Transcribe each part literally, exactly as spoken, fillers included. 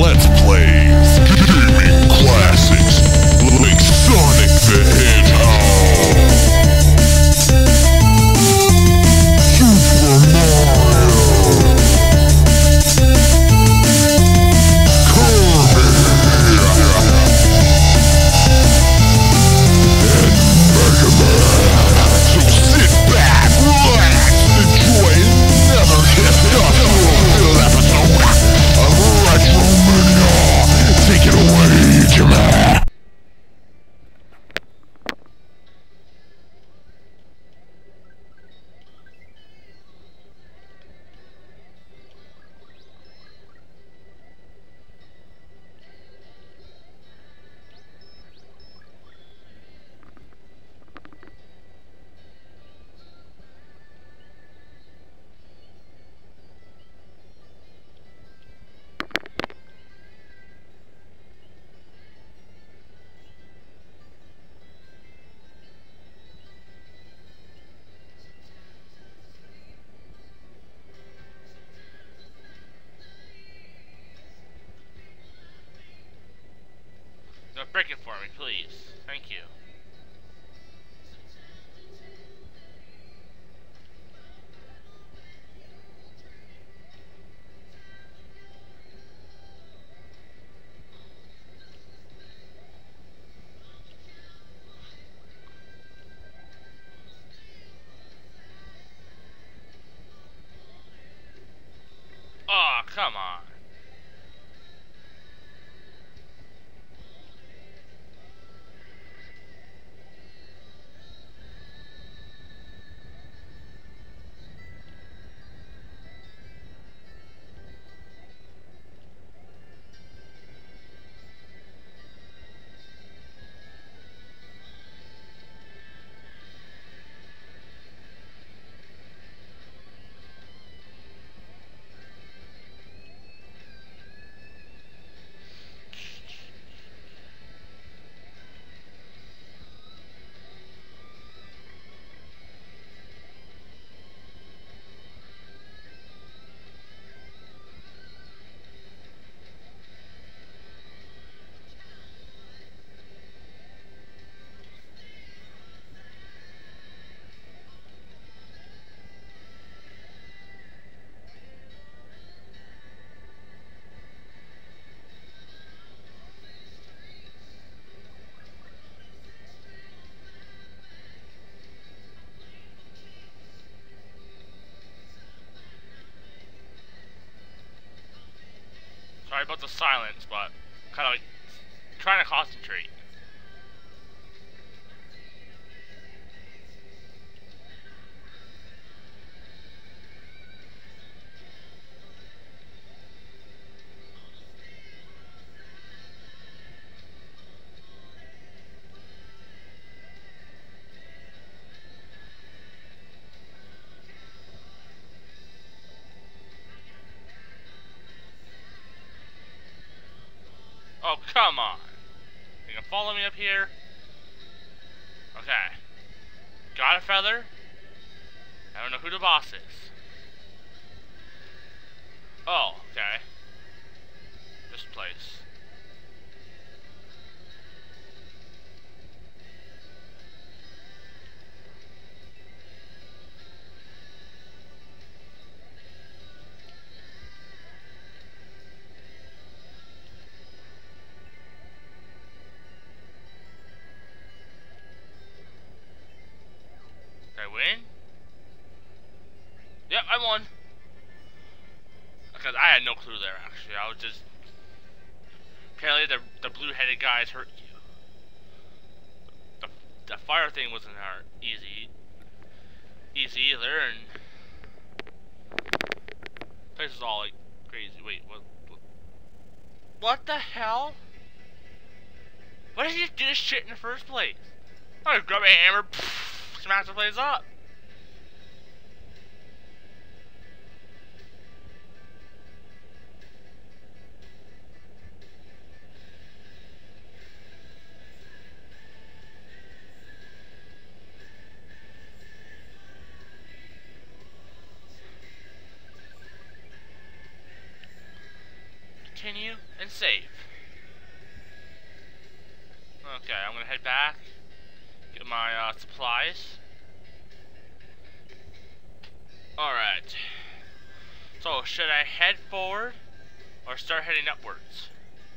Let's Plays Gaming Classics like Sonic the Hedgehog, Super Mario, Kirby, and Mega Man. So sit back, relax, enjoy another testosterone-filled episode of Retro Mania. Take it away, Jimmy. Don't break it for me, please. Thank you. Oh, come on. Sorry about the silence, but kind of like trying to concentrate. Oh, come on. You gonna follow me up here? Okay. Got a feather. I don't know who the boss is. Oh, okay. This place. Did I win? Yep, I won. Because I had no clue there, actually. I was just... Apparently the, the blue-headed guys hurt you. The, the fire thing wasn't hard. Easy. Easy either, and... This is all, like, crazy. Wait, what, what? What the hell? Why did you do this shit in the first place? I would grab a hammer, pff, smash the place up. continue and save. Okay, I'm gonna head back, get my uh, supplies. Alright. So, should I head forward or start heading upwards?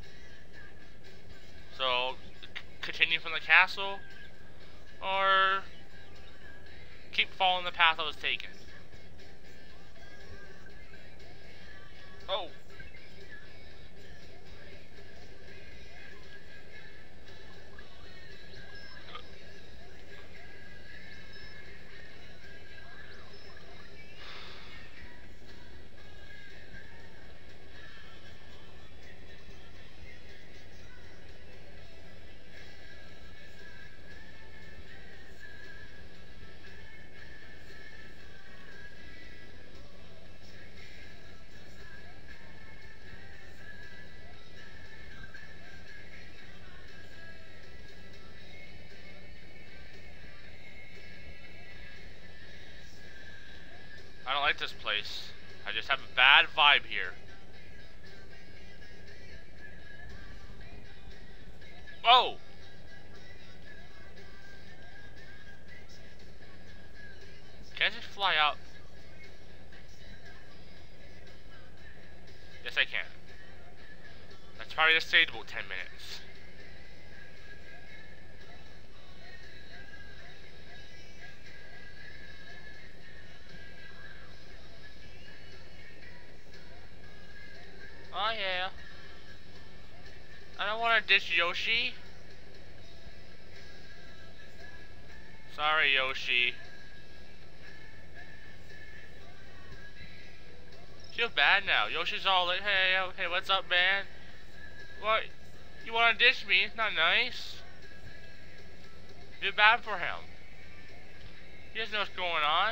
So, c continue from the castle or keep following the path I was taking? Oh! I don't like this place. I just have a bad vibe here. Oh! Can I just fly out? Yes, I can. That's probably just stayed about ten minutes. Oh yeah. I don't want to ditch Yoshi. Sorry, Yoshi. Feel bad now. Yoshi's all like, hey, hey, what's up, man? What? You want to ditch me? It's not nice. Feel bad for him. He doesn't know what's going on.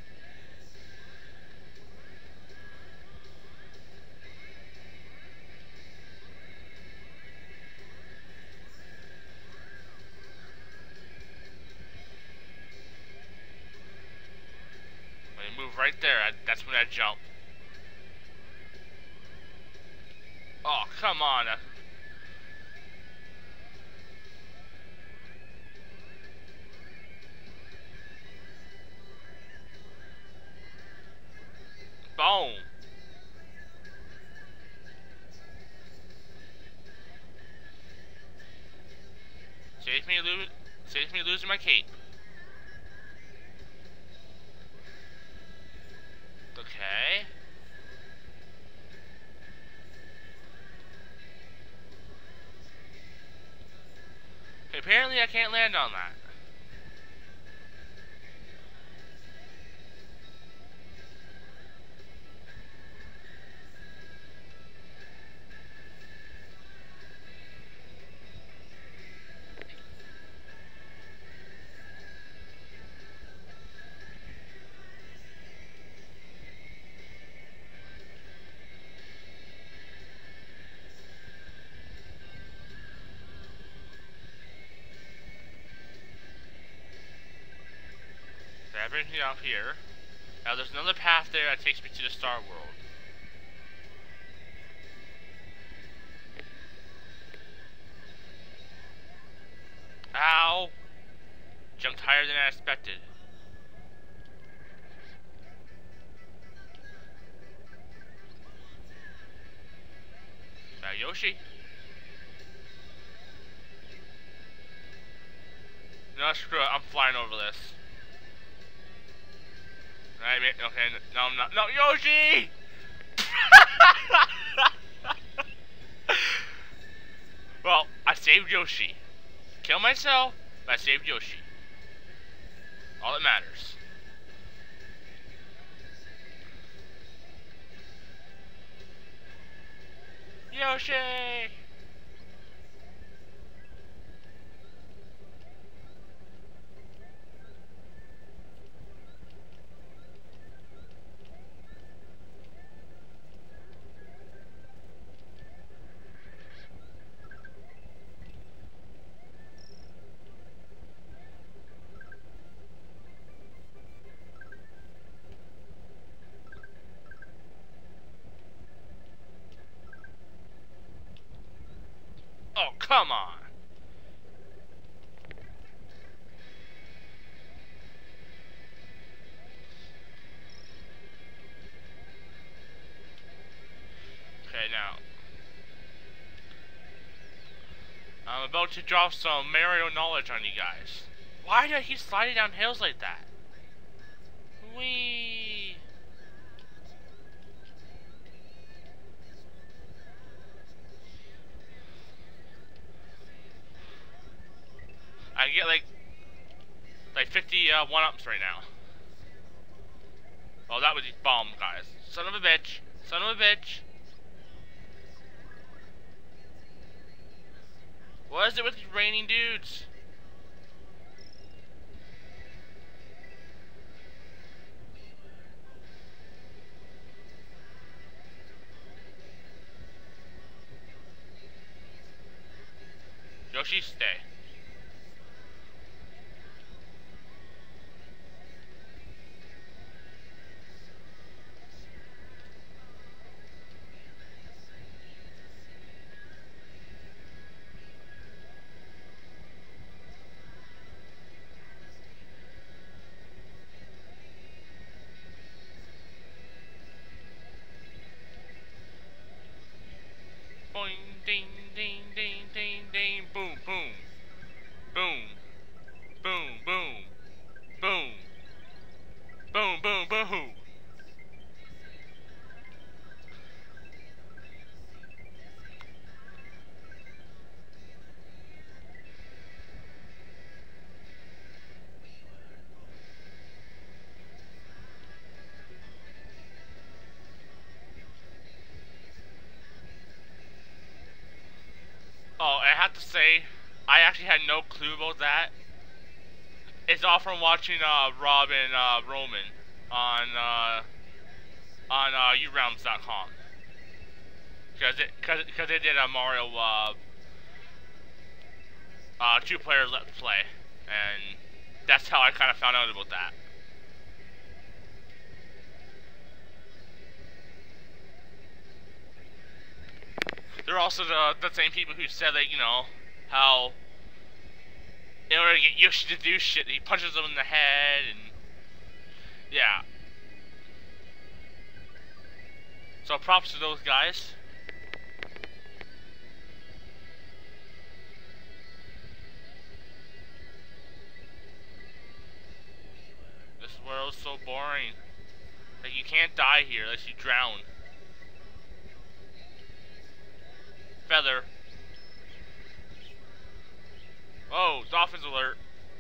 When you move right there, I, that's when I jump. Oh, come on. Boom. Save me, lo save me losing my cape. Okay. Okay, apparently I can't land on that. That brings me out here. Now there's another path there that takes me to the Star World. Ow! Jumped higher than I expected. Is that Yoshi? No, screw it. I'm flying over this. I mean, okay, no, I'm not. No, Yoshi! Well, I saved Yoshi. Kill myself, but I saved Yoshi. All that matters. Yoshi! Come on. Okay, now. I'm about to drop some Mario knowledge on you guys. Why do I keep sliding down hills like that? Whee! I get like like fifty uh, one-ups right now. Oh, that was his bomb, guys. Son of a bitch. Son of a bitch. What is it with these raining dudes? Yoshi, stay. Boing, ding, ding, ding, ding, ding, boom, boom. Boom. Boom, boom. Boom. Boom, boom, boom. Oh, I have to say, I actually had no clue about that. It's all from watching uh, Rob and uh, Roman on uh, on uh, u realms dot com. Because it, cause, cause they did a Mario uh, uh, two-player let's play, and that's how I kind of found out about that. They're also the, the same people who said that, you know, how in order to get Yoshi to do shit, he punches them in the head, and yeah. So props to those guys. This world's so boring. Like, you can't die here unless you drown. Feather. Oh, dolphins alert.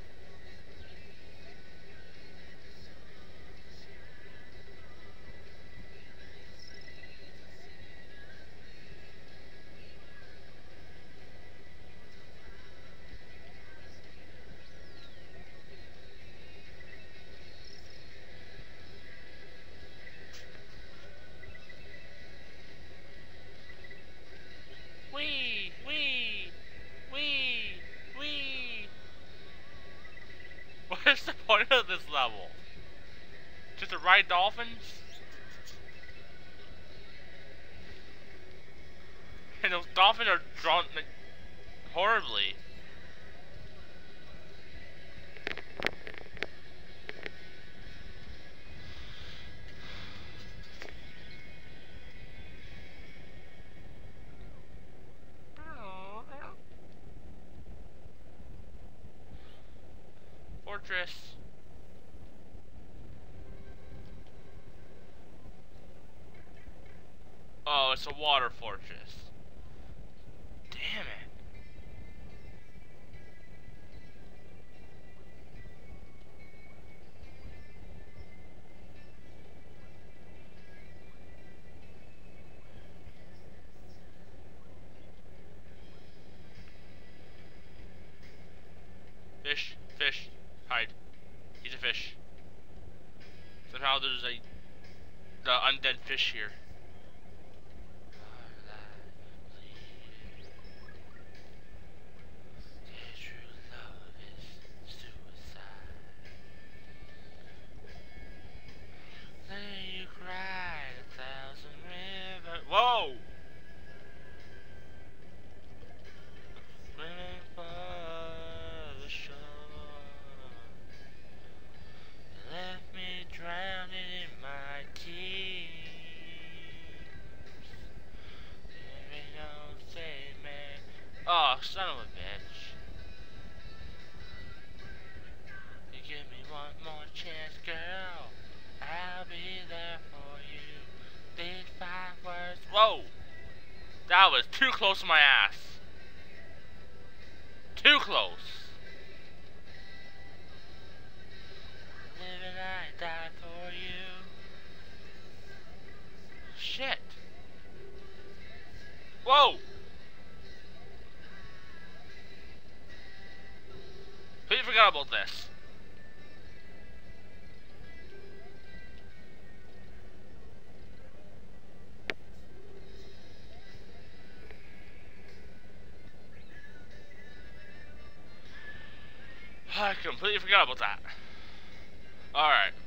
Wee, wee, wee, wee. What is the point of this level? Just to ride dolphins? And those dolphins are drawn like, horribly. Fortress. Oh, it's a water fortress. Damn it. Fish, fish, hide. He's a fish. Somehow there's a the undead fish here. Whoa! son of a bitch. You give me one more chance, girl. I'll be there for you. Big five words. Whoa! That was too close to my ass. Too close. Live and I die for you. Shit. Whoa! Completely forgot about this. I completely forgot about that. Alright.